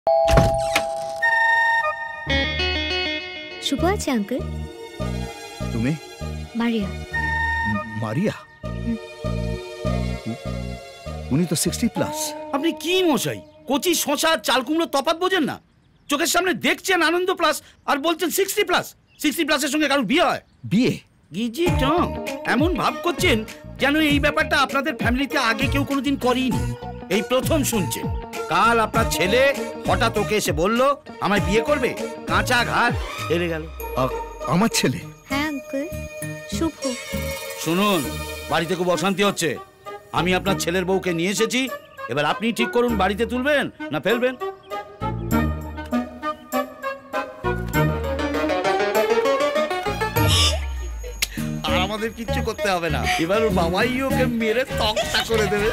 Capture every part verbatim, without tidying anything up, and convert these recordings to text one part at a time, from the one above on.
শুভ আছে আঙ্কেল। তুমি? মারিয়া। মারিয়া? উনি তো সিক্সটি প্লাস। আপনি কি মশাই, কচি শশা আর চাল কুমড়ো তফাৎ বোঝেন না? চোখের সামনে দেখছেন আনন্দ প্লাস আর বলছেন সিক্সটি প্লাস। সিক্সটি প্লাসের সঙ্গে কারোর বিয়ে হয়? বিয়ে? গিজি টং, এমন ভাব করছেন যেন এই ব্যাপারটা আপনাদের ফ্যামিলিতে আগে কেউ কোনোদিন করেনি, এই প্রথম শুনছেন। কাল আপনার ছেলে হঠাৎ ওকে এসে বলল আমায় বিয়ে করবে, কাঁচা ঘাট হেরে গেল। আমার ছেলে? হ্যাঁ আঙ্কেল, শুভ। শুনুন, বাড়িতে খুব অশান্তি হচ্ছে। আমি আপনার ছেলের বউকে নিয়ে এসেছি, এবার আপনি ঠিক করুন বাড়িতে তুলবেন না ফেলবেন। আর আমাদের কিচ্ছু করতে হবে না, এবার ওর বাবাই ওকে মেরে তক্তা করে দেবে।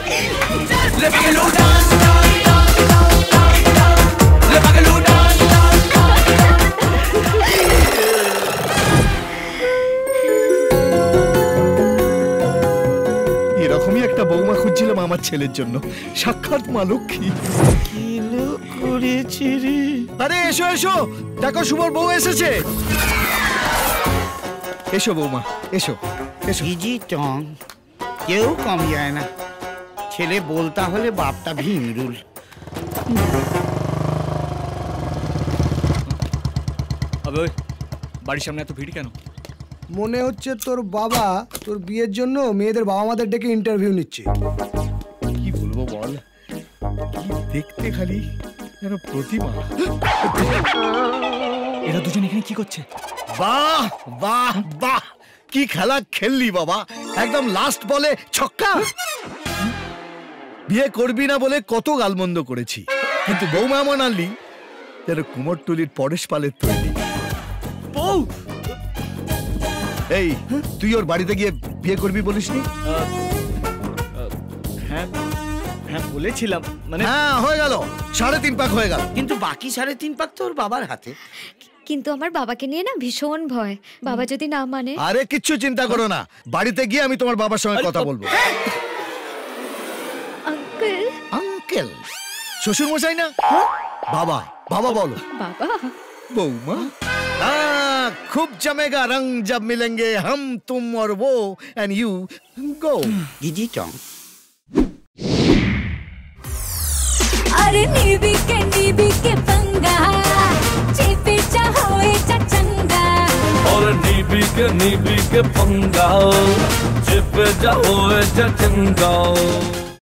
এরকমই একটা বৌমা খুঁজছিলাম আমার ছেলের জন্য। সাক্ষাৎ মা লক্ষ্মী। কি লোক করেছি রে। আরে এসো এসো, দেখো শুভর বউ এসেছে। এসো বৌমা, এসো এসো। গিজি টং, কেউ কম যায় না। ছেলে বলতা হলে বাপটা ভিমরুল। আবে ওই বাড়ির সামনে এত ভিড় কেন? মনে হচ্ছে তোর বাবা তোর বিয়ের জন্য মেয়েদের বাবা মাদের ডেকে ইন্টারভিউ নিচ্ছে। কি বলবো বল, কি দেখতে খালি যেন প্রতিমা। এরা দুজন এখানে কি করছে? বাহ বাহ বাহ, কি খেলা খেললি বাবা, একদম লাস্ট বলে ছক্কা। বিয়ে করবি না বলে কত গালমন্দ করেছি, কিন্তু বৌমা এমন আনলি যেন কুমোরটুলির পরেশ পালের তৈরি। বউ! এই তুই ওর বাড়িতে গিয়ে বিয়ে করবি বলিসনি? হ্যাঁ হ্যাঁ বলেছিলাম, মানে হ্যাঁ হয়ে গেল, সাড়ে তিন পাক হয়ে গেল। কিন্তু বাকি সাড়ে তিন পাক তো ওর বাবার হাতে। কিন্তু আমার বাবাকে নিয়ে না ভীষণ ভয়, বাবা যদি না মানে। আরে কিচ্ছু চিন্তা করো না, বাড়িতে গিয়ে আমি তোমার বাবার সঙ্গে কথা বলবো। আঙ্কেল। আঙ্কেল? শ্বশুর মশাই না? বাবা বাবা বলো। বাবা। বৌমা? हाँ, खूब जमेगा रंग जब मिलेंगे हम तुम और वो एंड यू गो। গিজি টং। अरे नीबी के नीबी के पंगा चेपे चाहोए चचंगा। और नीबी के नीबी के पंगा चिप जाओ चचंगा।